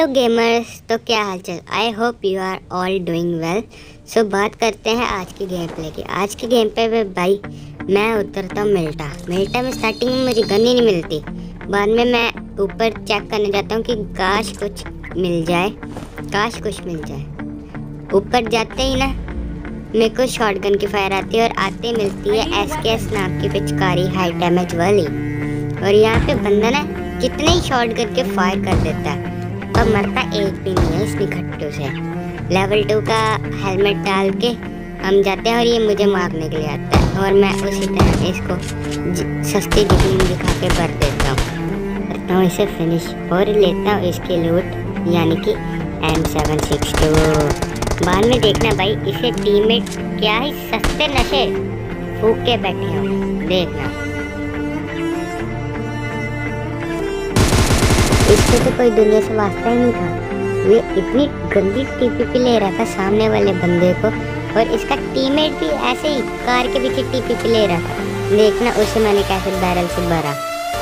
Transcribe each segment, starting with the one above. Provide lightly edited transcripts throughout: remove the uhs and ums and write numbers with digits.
Hello gamers, तो क्या हालचाल। I hope you are all doing well. So बात करते हैं आज की गेम प्ले की। आज की गेम पे में भाई मैं उतरता हूँ मिल्टा में। स्टार्टिंग में मुझे गन ही नहीं मिलती। बाद में मैं ऊपर चेक करने जाता हूँ कि काश कुछ मिल जाए। ऊपर जाते ही ना मेरे को शॉटगन की फायर आती है और आते ही मिलती है SKS नाम की पिचकारी हाई डैमेज वाली। और यहाँ पे बंदा ना कितने ही शॉटगन के फायर कर देता है पर मरता एक भी नहीं है इसलिए खट्टू से। लेवल 2 का हेलमेट डाल के हम जाते हैं और ये मुझे मारने के लिए आता है और मैं उसी तरह इसको सस्ती जिगनी दिखा के भर देता हूँ इसे फिनिश और लेता हूँ इसकी लूट यानी कि M762। बाद में देखना भाई इसे टीममेट क्या ही सस्ते नशे फूक के बैठे हो, देखना। इससे तो कोई दुनिया से वास्ता ही नहीं था। ये इतनी गंदी टीपीपी ले रहा था सामने वाले बंदे को और इसका टीममेट भी ऐसे ही कार के पीछे टीपीपी ले रहा था। देखना उसे मैंने कैसे बैरल से भरा।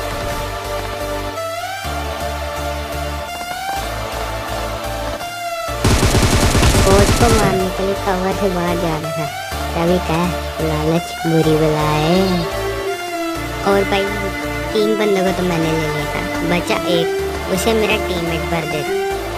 कोच को मारने के लिए कवर से बाहर जा रहा था तभी कहा लालच बुरी बलाए। और भाई 3 बंदों को तो मैंने ले लिया था, बचा एक, उसे मेरा टीममेट भर देता।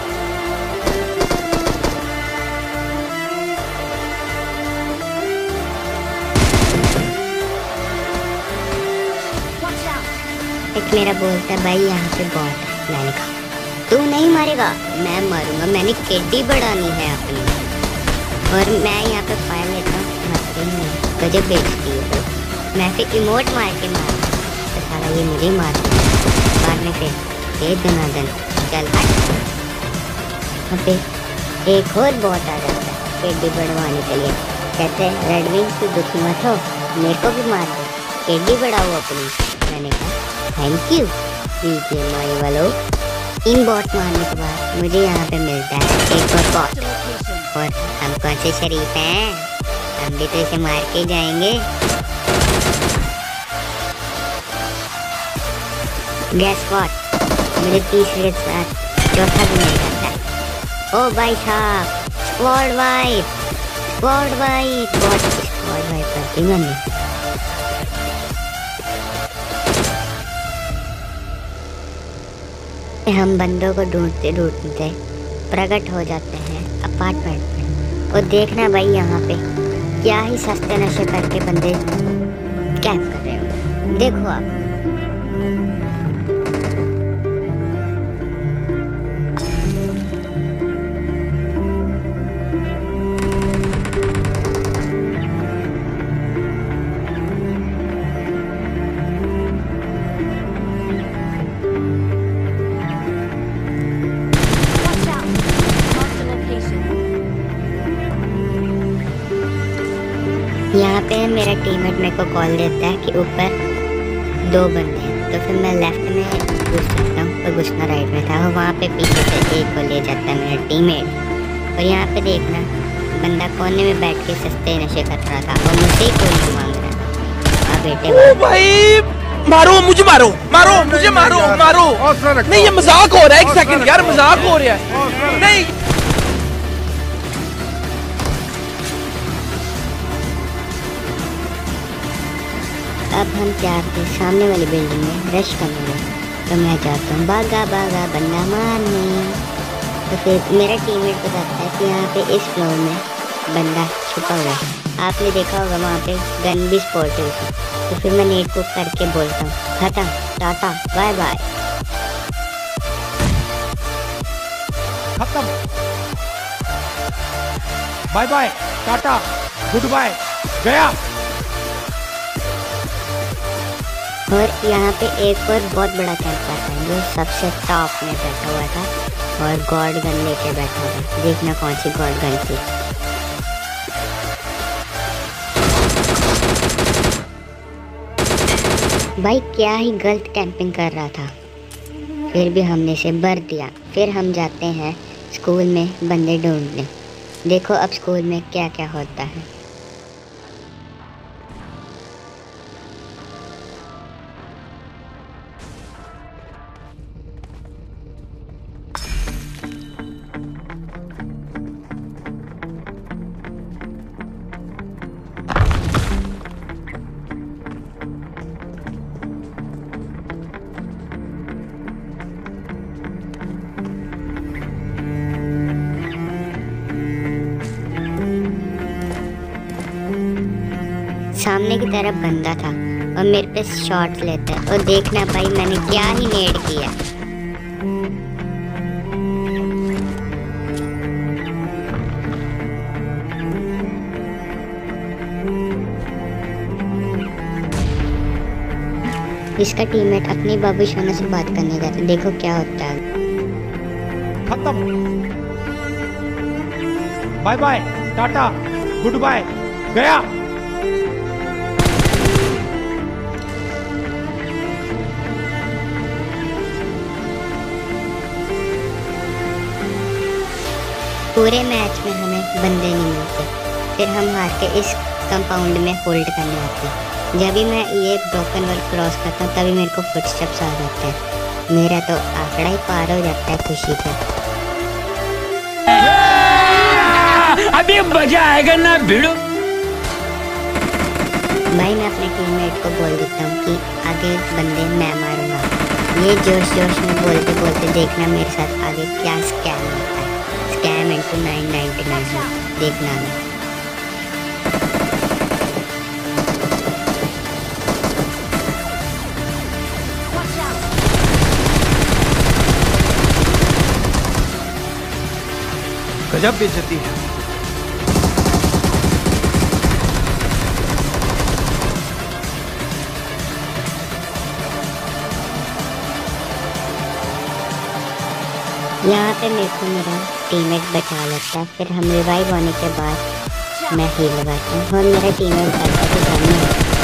एक मेरा बोलता है भाई यहाँ पे बॉट है। मैंने कहा तू नहीं मारेगा, मैं मारूंगा, मैंने केडी बढ़ानी है अपनी। और मैं यहाँ पे फायर लेता हूँ, मरती नहीं, तुझे बेचती है तो मैं फिर इमोट मार के मारता तो सारा ये मुझे मारता है। बाद में फिर दे दनादन चल हट। वहाँ पे एक और बॉट आ जाता है केडी बढ़वाने के लिए। कहते हैं रेडविंग तू दुखी मत हो, मेरे को भी मार दो, केडी बढ़ाओ अपनी। मैंने कहा थैंक यू BGMI वालों। इन बॉट मारने के बाद मुझे यहाँ पे मिलता है एक और बॉट। और हम कौन से शरीफ हैं, हम भी तो इसे मार के ही जाएंगे। गैस व्हाट, मुझे तीसरे साथ चौथा भी मिल जाता है। ओ भाई साहब स्क्वाड वाइप करती मैंने। हम बंदों को ढूंढते प्रकट हो जाते हैं अपार्टमेंट में। और देखना भाई यहाँ पे क्या ही सस्ते नशे करके बंदे कैंप कर रहे हो, देखो आप। यहाँ पे मेरा टीममेट मेरे को कॉल देता है कि ऊपर 2 बंदे हैं, तो फिर मैं लेफ्ट में घुस सकता हूँ और घुसना राइट में था। वहाँ पे पीछे से एक को ले जाता है मेरा टीममेट। और यहाँ पे देखना बंदा कोने में बैठ के सस्ते नशे कर रहा था और मुझसे ही कोई मांग रहा था। हाँ बेटे भाई मारो मुझे, मारो मुझे, मारो नहीं, ये मजाक हो रहा है। 1 सेकंड यार, मजाक हो रहा है। नहीं अब हम 4 थे सामने वाली बिल्डिंग में रश करने लगे। तो मैं जाता हूँ भागा बंदा मारने। तो फिर मेरा टीममेट बताता है कि यहाँ पे इस फ्लोर में बंदा छुपा हुआ है। आपने देखा होगा वहाँ पे गन भी स्पॉट है उसकी। तो फिर मैं नेट बुक करके बोलता हूँ खत्म, टाटा बाय बाय। खत्म, bye bye, tata, good bye, गया। और यहाँ पे एक और बहुत बड़ा कैंप आता है जो सबसे टॉप में बैठा हुआ था और गॉड गन लेके बैठा हुआ था। देखना कौन सी गॉड गन थी। भाई क्या ही गलत कैंपिंग कर रहा था, फिर भी हमने इसे भर दिया। फिर हम जाते हैं स्कूल में बंदे ढूंढने। देखो अब स्कूल में क्या क्या होता है। सामने की तरफ बंदा था और मेरे पे शॉट लेता है और देखना भाई मैंने क्या ही नेड किया। इसका टीममेट अपनी बाबू सोना से बात करने जाता है, देखो क्या होता है। खत्म, bye bye, tata, good bye, गया। पूरे मैच में हमें बंदे नहीं मिलते, फिर हम हार के इस कंपाउंड में होल्ड करने आते हैं। जब भी मैं ये ब्रोकन वर्ल्ड क्रॉस करता हूँ तभी मेरे को फुटस्टेप्स आ जाते हैं। मेरा तो आंकड़ा ही पार हो जाता है खुशी से। अभी मजा आएगा ना भिड़ो। भाई मैं अपने टीममेट को बोल देता हूँ कि आगे बंदे मैं मारूंगा। ये जोश जोश में बोलते बोलते देखना मेरे साथ आगे क्या स्कैम होता है। स्कैम इनटू 999 देखना मैं। गजब बेइज्जती है। यहाँ पे मेरे को मेरा टीममेट बचा लेता है, फिर हम रिवाइव होने के बाद मैं हील लगाता हूँ और मेरा टीममेट बताता है कि सामने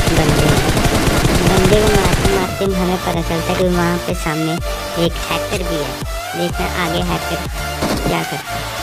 बंदे को मारते मारते हमें पता चलता है कि वहाँ पे सामने एक हैकर भी है। देखना आगे हैकर क्या करता है।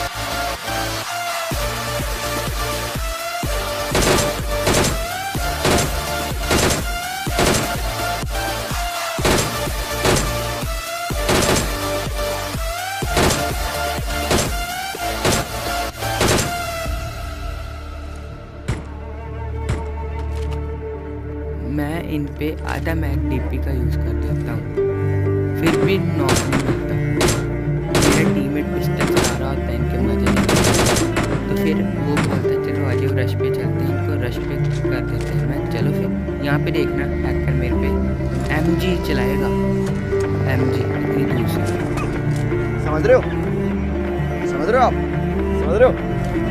मैं इन पे आधा मैग डीपी का यूज़ कर देता हूँ, फिर भी नॉक नहीं मिलता। मेरा टीममेट पिस्टल चला रहा होता है इनके मजे नहीं, तो फिर वो बोलता है चलो आज रश पे चलते हैं, इनको रश पे कर देते हैं। मैं चलो फिर यहाँ पे देखना हैकर मेरे पे एमजी चलाएगा। एमजी इतनी दूर से, समझ रहे हो? समझ रहे हो आप? समझ रहे हो?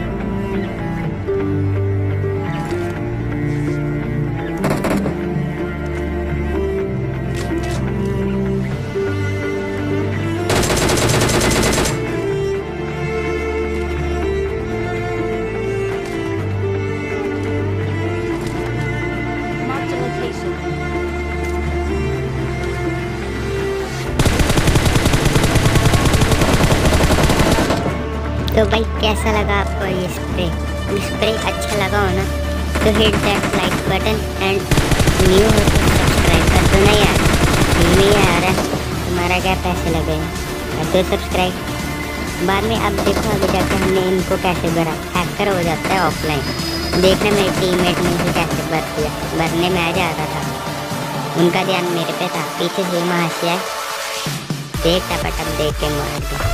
तो भाई कैसा लगा आपको ये स्प्रे अच्छा लगा हो ना तो hit that like button and new हो तो सब्सक्राइब कर दो ना यार। फिल्म ही आ रहा है, तुम्हारा क्या पैसे लगे हैं, कर दो सब्सक्राइब। बाद में अब देखो आगे जाकर हमने इनको कैसे भरा। हैकर हो जाता है ऑफलाइन। देखना मेरे टीममेट ने इसे कैसे भर दिया। भरने में आ जाता था, उनका ध्यान मेरे पे था। पीछे से महाशिया देख टपटप देख के मार दिया।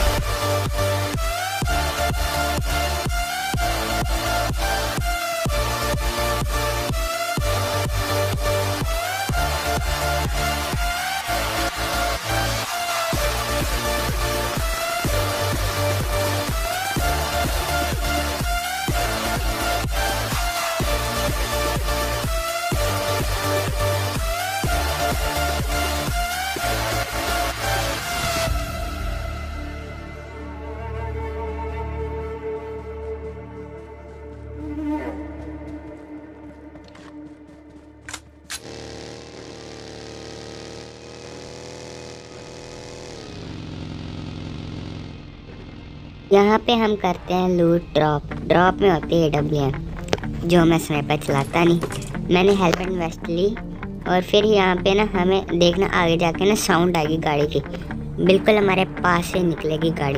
यहाँ पे हम करते हैं लूट ड्रॉप में होती है AWM जो मैं समय पर चलाता नहीं। मैंने हेल्प एंड वेस्ट ली और फिर यहाँ पे ना हमें देखना आगे जाके ना साउंड आएगी गाड़ी की, बिल्कुल हमारे पास से निकलेगी गाड़ी।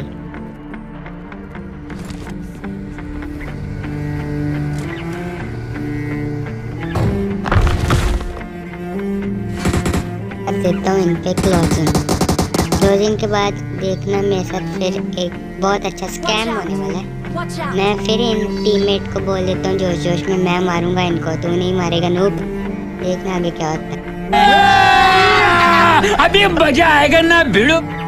अब देता हूँ इन पे क्लोजिंग के बाद देखना मेरे साथ फिर एक बहुत अच्छा स्कैम होने वाला है। मैं फिर इन टीममेट को बोल देता हूँ जोश जोश में, मैं मारूंगा इनको, तू नहीं मारेगा नूब। देखना आगे क्या होता है। अभी मजा आएगा ना भिड़ो।